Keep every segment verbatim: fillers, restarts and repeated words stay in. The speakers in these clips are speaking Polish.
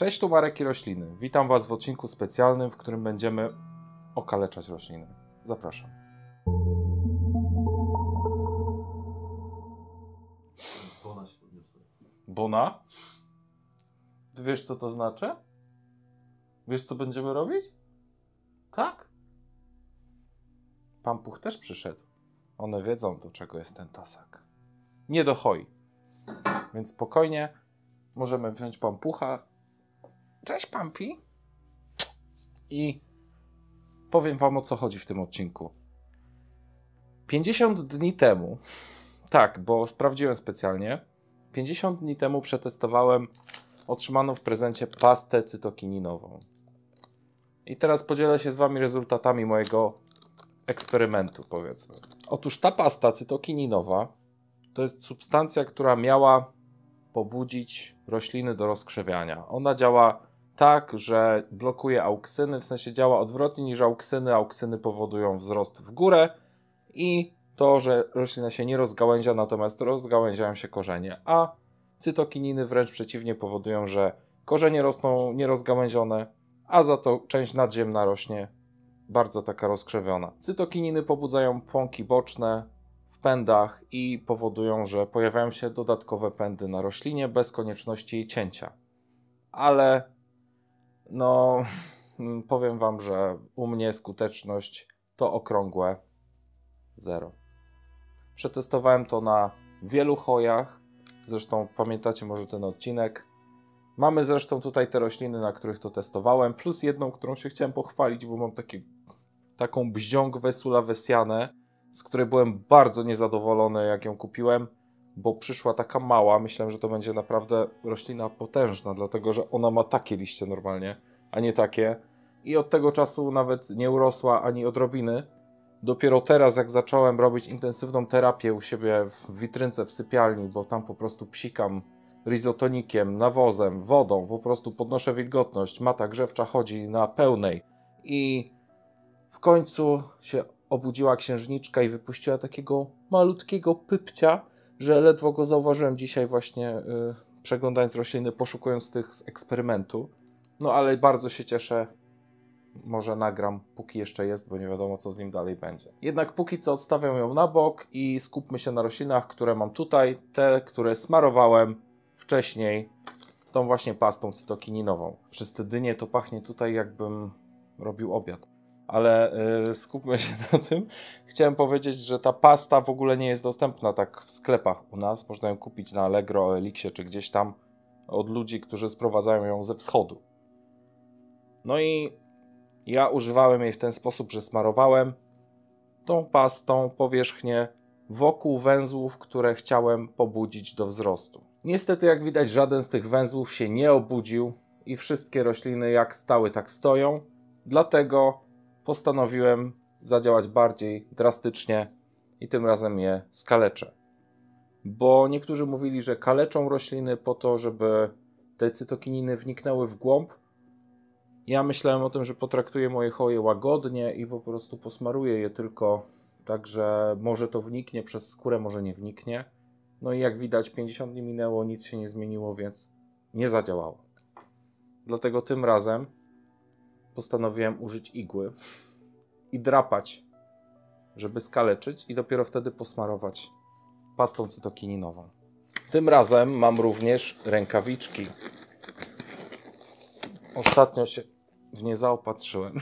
Cześć, tu Marek i rośliny. Witam Was w odcinku specjalnym, w którym będziemy okaleczać rośliny. Zapraszam. Bona się podniosła. Bona? Ty wiesz, co to znaczy? Wiesz, co będziemy robić? Tak? Pan Puch też przyszedł. One wiedzą, do czego jest ten tasak. Nie do choi. Więc spokojnie możemy wziąć Pan Pucha. Cześć, Pampi. I powiem Wam, o co chodzi w tym odcinku. pięćdziesiąt dni temu, tak, bo sprawdziłem specjalnie, pięćdziesiąt dni temu przetestowałem otrzymaną w prezencie pastę cytokininową. I teraz podzielę się z Wami rezultatami mojego eksperymentu, powiedzmy. Otóż ta pasta cytokininowa to jest substancja, która miała pobudzić rośliny do rozkrzewiania. Ona działa tak, że blokuje auksyny, w sensie działa odwrotnie niż auksyny. Auksyny powodują wzrost w górę i to, że roślina się nie rozgałęzia, natomiast rozgałęziają się korzenie. A cytokininy wręcz przeciwnie powodują, że korzenie rosną nierozgałęzione, a za to część nadziemna rośnie bardzo taka rozkrzewiona. Cytokininy pobudzają pąki boczne w pędach i powodują, że pojawiają się dodatkowe pędy na roślinie bez konieczności jej cięcia. Ale no powiem Wam, że u mnie skuteczność to okrągłe zero. Przetestowałem to na wielu chojach. Zresztą pamiętacie może ten odcinek. Mamy zresztą tutaj te rośliny, na których to testowałem, plus jedną, którą się chciałem pochwalić, bo mam takie, taką bździągwę sulawesianę, z której byłem bardzo niezadowolony, jak ją kupiłem, bo przyszła taka mała. Myślałem, że to będzie naprawdę roślina potężna, dlatego że ona ma takie liście normalnie, a nie takie. I od tego czasu nawet nie urosła ani odrobiny. Dopiero teraz, jak zacząłem robić intensywną terapię u siebie w witrynce w sypialni, bo tam po prostu psikam rizotonikiem, nawozem, wodą, po prostu podnoszę wilgotność, mata grzewcza chodzi na pełnej i w końcu się obudziła księżniczka i wypuściła takiego malutkiego pypcia, że ledwo go zauważyłem dzisiaj właśnie yy, przeglądając rośliny, poszukując tych z eksperymentu. No ale bardzo się cieszę. Może nagram, póki jeszcze jest, bo nie wiadomo, co z nim dalej będzie. Jednak póki co odstawiam ją na bok i skupmy się na roślinach, które mam tutaj. Te, które smarowałem wcześniej tą właśnie pastą cytokininową. Przez te dynie to pachnie tutaj, jakbym robił obiad. Ale yy, skupmy się na tym. Chciałem powiedzieć, że ta pasta w ogóle nie jest dostępna tak w sklepach u nas. Można ją kupić na Allegro, o Elixie czy gdzieś tam od ludzi, którzy sprowadzają ją ze wschodu. No i ja używałem jej w ten sposób, że smarowałem tą pastą powierzchnię wokół węzłów, które chciałem pobudzić do wzrostu. Niestety, jak widać, żaden z tych węzłów się nie obudził i wszystkie rośliny jak stały, tak stoją. Dlatego postanowiłem zadziałać bardziej drastycznie i tym razem je skaleczę. Bo niektórzy mówili, że kaleczą rośliny po to, żeby te cytokininy wniknęły w głąb. Ja myślałem o tym, że potraktuję moje choje łagodnie i po prostu posmaruję je tylko tak, że może to wniknie przez skórę, może nie wniknie. No i jak widać, pięćdziesiąt dni minęło, nic się nie zmieniło, więc nie zadziałało. Dlatego tym razem postanowiłem użyć igły i drapać, żeby skaleczyć i dopiero wtedy posmarować pastą cytokininową. Tym razem mam również rękawiczki. Ostatnio się w nie zaopatrzyłem.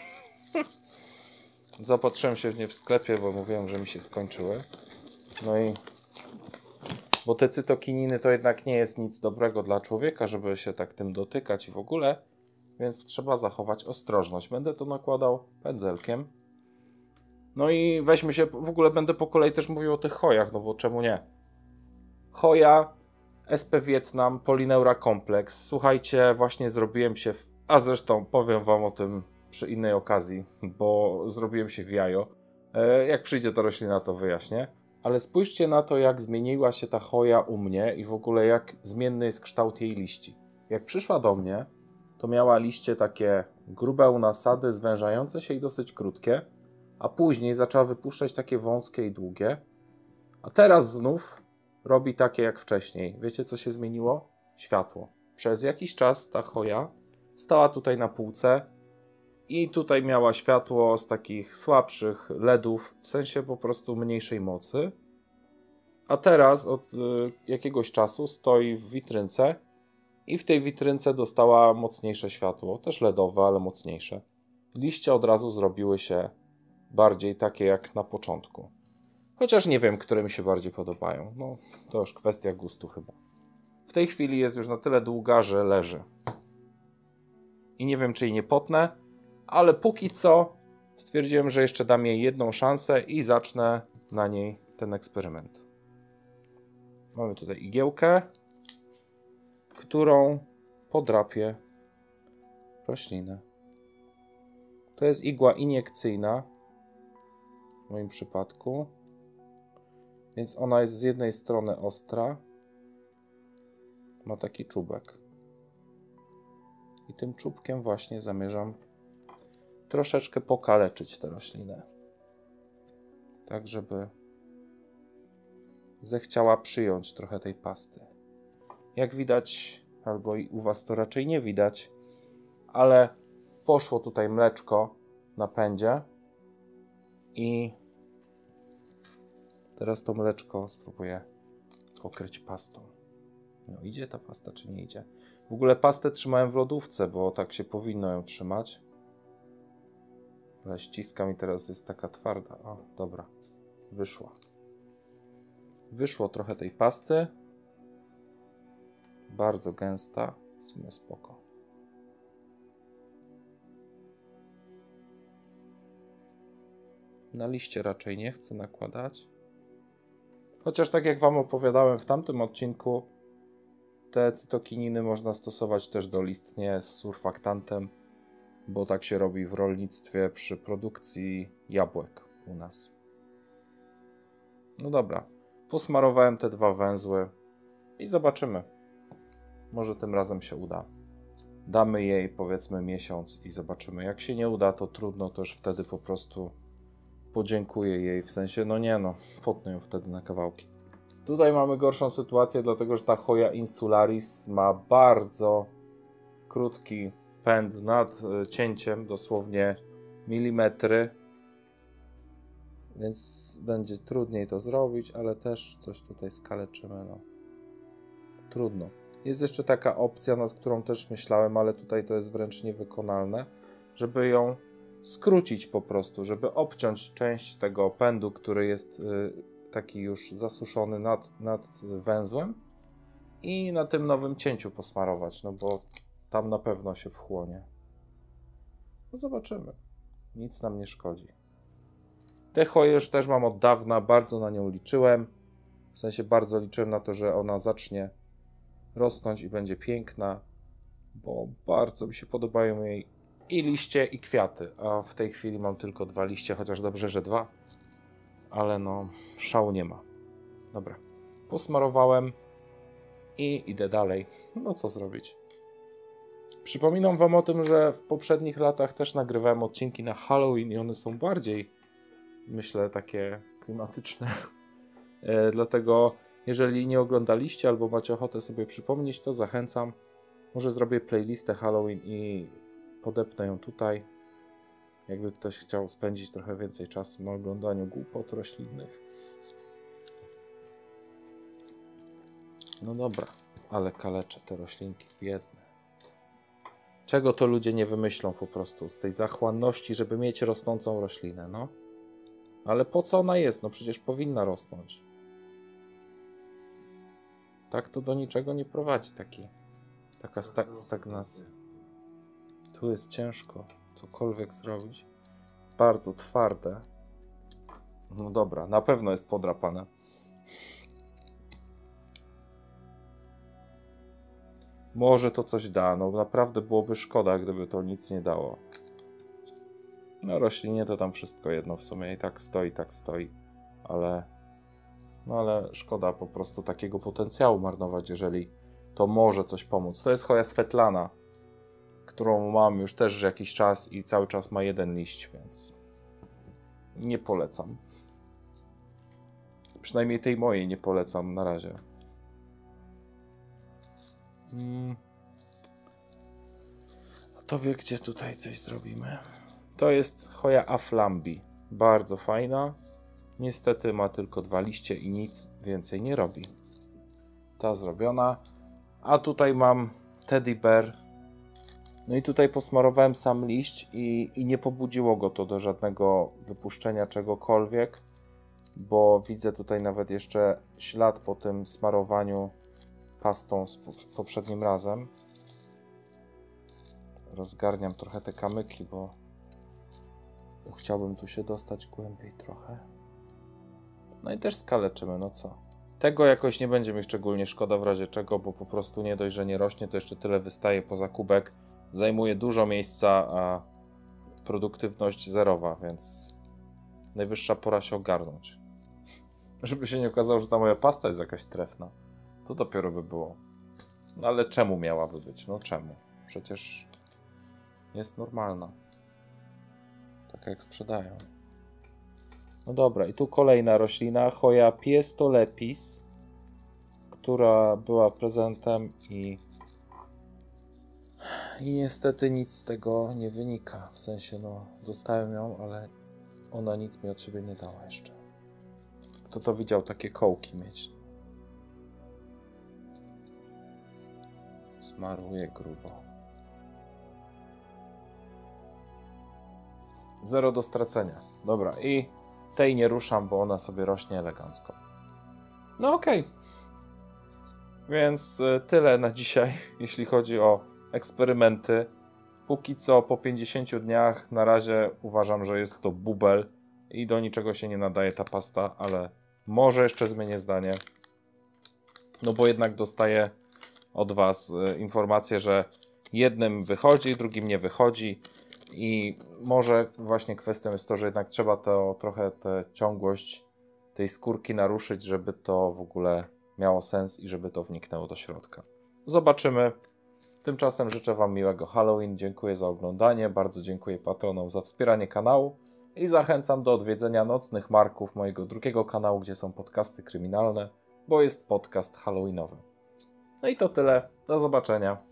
Zaopatrzyłem się w nie w sklepie, bo mówiłem, że mi się skończyły. No i bo te cytokininy to jednak nie jest nic dobrego dla człowieka, żeby się tak tym dotykać i w ogóle, więc trzeba zachować ostrożność. Będę to nakładał pędzelkiem. No i weźmy się, w ogóle będę po kolei też mówił o tych chojach, no bo czemu nie? Choja, S P Vietnam, Polyneura Complex. Słuchajcie, właśnie zrobiłem się, w... a zresztą powiem Wam o tym przy innej okazji, bo zrobiłem się w jajo. E, jak przyjdzie ta roślina, to wyjaśnię. Ale spójrzcie na to, jak zmieniła się ta choja u mnie i w ogóle jak zmienny jest kształt jej liści. Jak przyszła do mnie, to miała liście takie grube nasady, zwężające się i dosyć krótkie, a później zaczęła wypuszczać takie wąskie i długie. A teraz znów robi takie jak wcześniej. Wiecie, co się zmieniło? Światło. przez jakiś czas ta choja stała tutaj na półce i tutaj miała światło z takich słabszych LEDów, w sensie po prostu mniejszej mocy. A teraz od y, jakiegoś czasu stoi w witrynce i w tej witrynce dostała mocniejsze światło, też LEDowe, ale mocniejsze. Liście od razu zrobiły się bardziej takie jak na początku. Chociaż nie wiem, które mi się bardziej podobają. No, to już kwestia gustu chyba. W tej chwili jest już na tyle długa, że leży. I nie wiem, czy jej nie potnę, ale póki co stwierdziłem, że jeszcze dam jej jedną szansę i zacznę na niej ten eksperyment. Mamy tutaj igiełkę, którą podrapię roślinę. To jest igła iniekcyjna w moim przypadku, więc ona jest z jednej strony ostra, ma taki czubek i tym czubkiem właśnie zamierzam troszeczkę pokaleczyć tę roślinę, tak żeby zechciała przyjąć trochę tej pasty. Jak widać, albo i u was to raczej nie widać, ale poszło tutaj mleczko na pędzie i teraz to mleczko spróbuję pokryć pastą. No idzie ta pasta, czy nie idzie? W ogóle pastę trzymałem w lodówce, bo tak się powinno ją trzymać. Ale ściskam i teraz jest taka twarda. O, dobra. Wyszła. Wyszło trochę tej pasty. Bardzo gęsta. W sumie spoko. Na liście raczej nie chcę nakładać. Chociaż tak jak wam opowiadałem w tamtym odcinku, te cytokininy można stosować też dolistnie z surfaktantem, bo tak się robi w rolnictwie przy produkcji jabłek u nas. No dobra, posmarowałem te dwa węzły i zobaczymy. Może tym razem się uda. Damy jej powiedzmy miesiąc i zobaczymy. Jak się nie uda, to trudno, to już wtedy po prostu podziękuję jej, w sensie, no nie no, potnę ją wtedy na kawałki. Tutaj mamy gorszą sytuację, dlatego że ta Hoya insularis ma bardzo krótki pęd nad cięciem, dosłownie milimetry, więc będzie trudniej to zrobić, ale też coś tutaj skaleczymy, no. Trudno. Jest jeszcze taka opcja, nad którą też myślałem, ale tutaj to jest wręcz niewykonalne, żeby ją skrócić po prostu, żeby obciąć część tego pędu, który jest y, taki już zasuszony nad, nad węzłem i na tym nowym cięciu posmarować, no bo tam na pewno się wchłonie. No zobaczymy. Nic nam nie szkodzi. Tę choję już też mam od dawna, bardzo na nią liczyłem. W sensie bardzo liczyłem na to, że ona zacznie rosnąć i będzie piękna, bo bardzo mi się podobają jej i liście, i kwiaty, a w tej chwili mam tylko dwa liście, chociaż dobrze, że dwa, ale no szału nie ma. Dobra, posmarowałem i idę dalej. No co zrobić? Przypominam wam o tym, że w poprzednich latach też nagrywałem odcinki na Halloween i one są bardziej, myślę, takie klimatyczne. e, dlatego jeżeli nie oglądaliście albo macie ochotę sobie przypomnieć, to zachęcam. Może zrobię playlistę Halloween i podepnę ją tutaj. Jakby ktoś chciał spędzić trochę więcej czasu na oglądaniu głupot roślinnych. No dobra, ale kaleczę te roślinki biedne. Czego to ludzie nie wymyślą po prostu z tej zachłanności, żeby mieć rosnącą roślinę, no? Ale po co ona jest? No przecież powinna rosnąć. Tak to do niczego nie prowadzi taki, taka sta stagnacja. Tu jest ciężko cokolwiek zrobić. Bardzo twarde. No dobra, na pewno jest podrapane. Może to coś da. No naprawdę byłoby szkoda, gdyby to nic nie dało. No roślinie to tam wszystko jedno w sumie. I tak stoi, tak stoi. Ale... No ale szkoda po prostu takiego potencjału marnować, jeżeli to może coś pomóc. To jest Hoya Svetlana, którą mam już też jakiś czas i cały czas ma jeden liść, więc nie polecam. Przynajmniej tej mojej nie polecam na razie. Hmm. tobie, gdzie tutaj coś zrobimy. To jest Hoja aflambi. Bardzo fajna. Niestety ma tylko dwa liście i nic więcej nie robi. Ta zrobiona. A tutaj mam Teddy Bear. No i tutaj posmarowałem sam liść i, i nie pobudziło go to do żadnego wypuszczenia czegokolwiek, bo widzę tutaj nawet jeszcze ślad po tym smarowaniu pastą z poprzednim razem. Rozgarniam trochę te kamyki, bo chciałbym tu się dostać głębiej trochę. No i też skaleczymy, no co. Tego jakoś nie będzie mi szczególnie szkoda w razie czego, bo po prostu nie dość, że nie rośnie, to jeszcze tyle wystaje poza kubek. Zajmuje dużo miejsca, a produktywność zerowa, więc najwyższa pora się ogarnąć. Żeby się nie okazało, że ta moja pasta jest jakaś trefna. To dopiero by było. No ale czemu miałaby być? No czemu? Przecież jest normalna. Taka jak sprzedają. No dobra, i tu kolejna roślina, Hoja piestolepis, która była prezentem i i niestety nic z tego nie wynika. W sensie, no, dostałem ją, ale ona nic mi od siebie nie dała jeszcze. Kto to widział takie kołki mieć? Smaruje grubo. Zero do stracenia. Dobra, i tej nie ruszam, bo ona sobie rośnie elegancko. No okej. Okay. Więc y, tyle na dzisiaj, jeśli chodzi o eksperymenty. Póki co po pięćdziesięciu dniach na razie uważam, że jest to bubel i do niczego się nie nadaje ta pasta, ale może jeszcze zmienię zdanie. No bo jednak dostaję od was y, informację, że jednym wychodzi, drugim nie wychodzi i może właśnie kwestią jest to, że jednak trzeba to trochę tę ciągłość tej skórki naruszyć, żeby to w ogóle miało sens i żeby to wniknęło do środka. Zobaczymy. Tymczasem życzę wam miłego Halloween, dziękuję za oglądanie, bardzo dziękuję patronom za wspieranie kanału i zachęcam do odwiedzenia nocnych marków mojego drugiego kanału, gdzie są podcasty kryminalne, bo jest podcast halloweenowy. No i to tyle, do zobaczenia.